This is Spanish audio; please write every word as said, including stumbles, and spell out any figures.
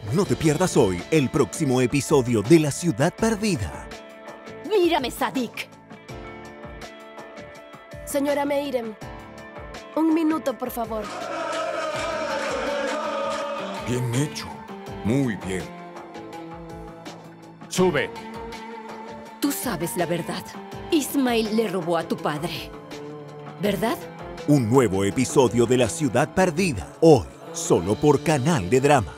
No te pierdas hoy el próximo episodio de La Ciudad Perdida. ¡Mírame, Sadik! Señora Meirem, un minuto, por favor. Bien hecho. Muy bien. ¡Sube! Tú sabes la verdad. Ismail le robó a tu padre, ¿verdad? Un nuevo episodio de La Ciudad Perdida, hoy, solo por Canal de Drama.